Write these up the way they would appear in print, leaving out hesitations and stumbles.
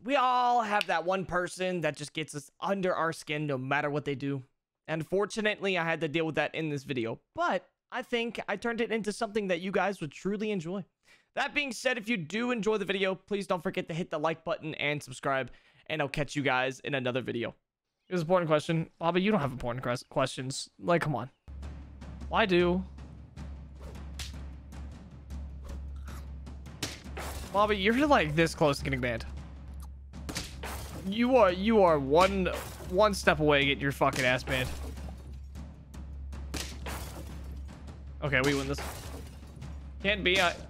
We all have that one person that just gets us under our skin no matter what they do. Unfortunately, I had to deal with that in this video, but I think I turned it into something that you guys would truly enjoy. That being said, if you do enjoy the video, please don't forget to hit the like button and subscribe, and I'll catch you guys in another video. Here's an important question. Bobby, you don't have important questions. Like, come on. Why do... Bobby, you're like this close to getting banned. You are one step away getting your fucking ass banned. Okay, we win this. Can't be. It's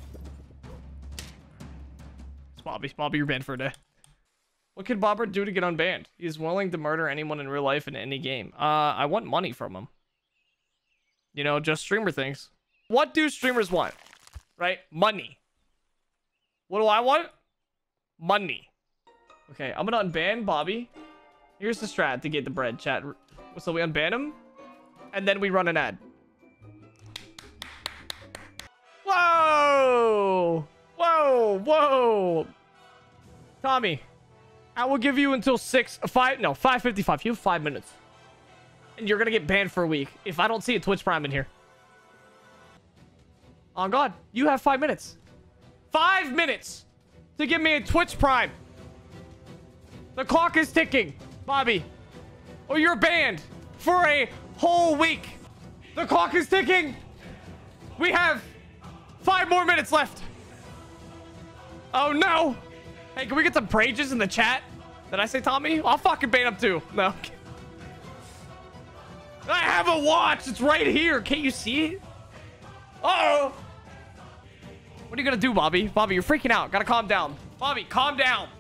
Bobby. Bobby, you're banned for a day. What could Bobber do to get unbanned? He's willing to murder anyone in real life in any game. I want money from him. You know, just streamer things. What do streamers want? Right? Money. What do I want? Money. Okay, I'm gonna unban Bobby. Here's the strat to get the bread, chat. So we unban him, and then we run an ad. Whoa! Whoa! Whoa! Tommy, I will give you until 5:55. You have 5 minutes. And you're gonna get banned for a week if I don't see a Twitch Prime in here. On God, you have 5 minutes. 5 minutes to give me a Twitch Prime. The clock is ticking, Bobby. Or you're banned for a whole week. The clock is ticking. We have 5 more minutes left. Oh no. Hey, can we get some prages in the chat? Did I say Tommy? I'll fucking ban him too. No. I have a watch. It's right here. Can't you see it? Uh-oh. What are you gonna do, Bobby? Bobby, you're freaking out. Gotta calm down. Bobby, calm down.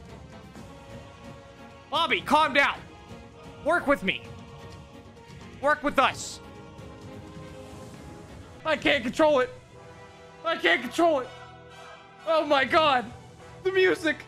Bobby, calm down. Work with me. Work with us. I can't control it. I can't control it. Oh my God. The music.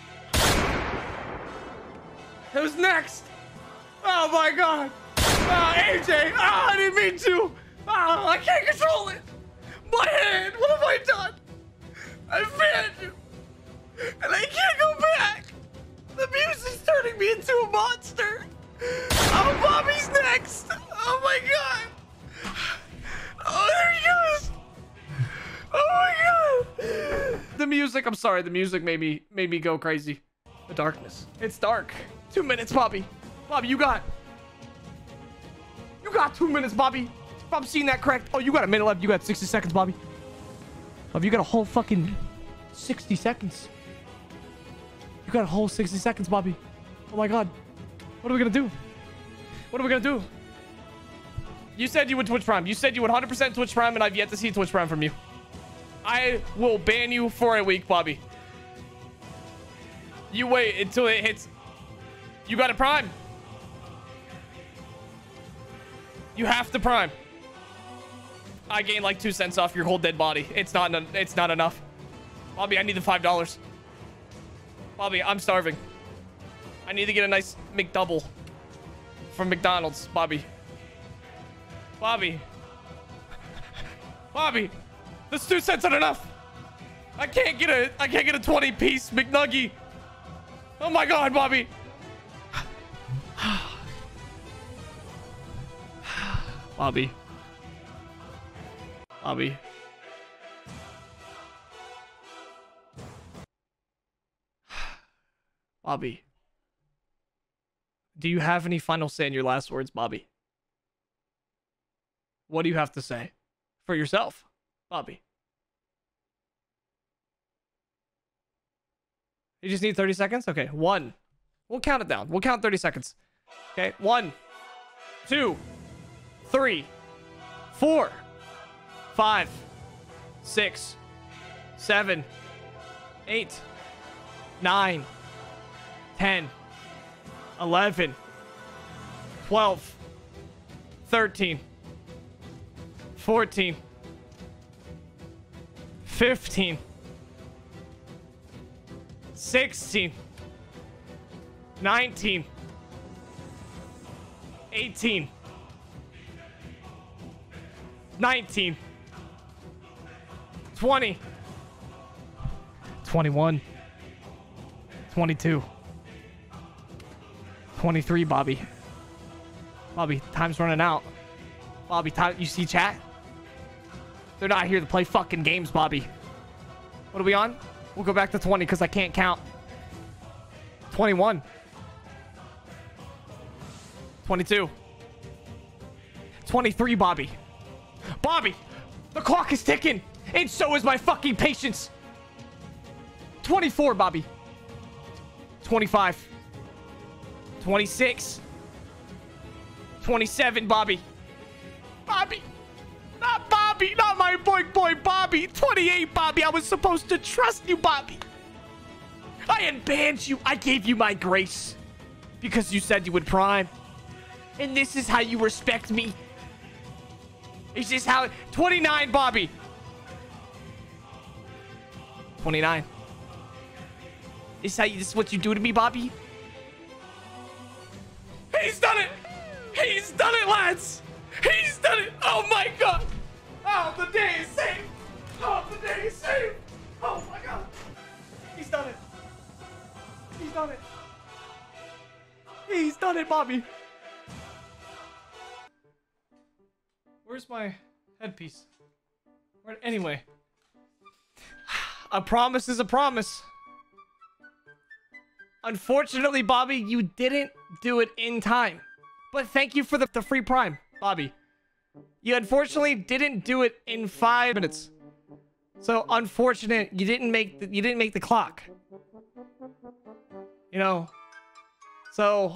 Who's next? Oh my God. Oh, AJ. Oh, I didn't mean to. Oh, I can't control it. My hand. What have I done? I banned you. And I can't go back. The music's turning me into a monster. Oh, Bobby's next. Oh my God. Oh, there he goes. Oh my God. The music, I'm sorry. The music made me go crazy. The darkness. It's dark. 2 minutes, Bobby. Bobby, you got 2 minutes, Bobby. If I'm seeing that correct. Oh, you got a minute left. You got 60 seconds, Bobby. Bobby, you got a whole fucking 60 seconds. You got a whole 60 seconds, Bobby. Oh my God. What are we gonna do? What are we gonna do? You said you would Twitch Prime. You said you would 100% Twitch Prime, and I've yet to see Twitch Prime from you. I will ban you for a week, Bobby. You wait until it hits. You got a Prime. You have to Prime. I gained like 2 cents off your whole dead body. It's not enough. Bobby, I need the $5. Bobby, I'm starving. I need to get a nice McDouble from McDonald's, Bobby. Bobby. Bobby, this 2 cents not enough. I can't get a 20-piece McNuggie. Oh my God, Bobby. Bobby. Bobby. Bobby. Do you have any final say in your last words, Bobby? What do you have to say for yourself, Bobby? You just need 30 seconds? Okay, 1. We'll count it down. We'll count 30 seconds. Okay, 1, 2, 3, 4, 5, 6, 7, 8, 9, 10, 11, 12, 13, 14, 15, 16, 19, 18, 19, 20, 21, 22. 23, Bobby. Bobby, time's running out. Bobby, time. You see chat? They're not here to play fucking games, Bobby. What are we on? We'll go back to 20 because I can't count. 21. 22. 23, Bobby. Bobby! The clock is ticking! And so is my fucking patience! 24, Bobby. 25. 26. 27, Bobby. Bobby! Not Bobby! Not my boy, Bobby! 28, Bobby! I was supposed to trust you, Bobby! I unbanned you! I gave you my grace! Because you said you would prime. And this is how you respect me. Is this how... 29, Bobby! 29. This is what you do to me, Bobby? He's done it! He's done it, lads! He's done it! Oh my god! Oh, the day is saved! Oh, the day is saved! Oh my god! He's done it! He's done it! He's done it, Bobby! Where's my headpiece? Anyway. A promise is a promise. Unfortunately, Bobby, you didn't do it in time. But thank you for the free prime, Bobby. You unfortunately didn't do it in 5 minutes. So unfortunate, you didn't make the clock. You know. So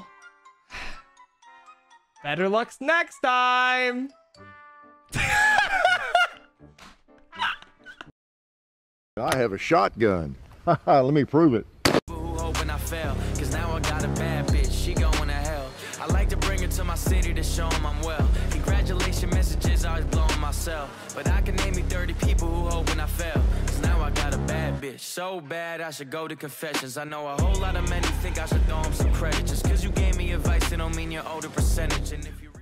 better luck next time. I have a shotgun. Let me prove it. Hoping I fail, cause now I got a bad bitch, she going to hell. I like to bring her to my city to show them I'm well. Congratulations messages, I was blowing myself. But I can name me 30 people who hoping I fail. Cause now I got a bad bitch, so bad I should go to confessions. I know a whole lot of men who think I should throw them some credit. Just cause you gave me advice, it don't mean you're owed a percentage. And if you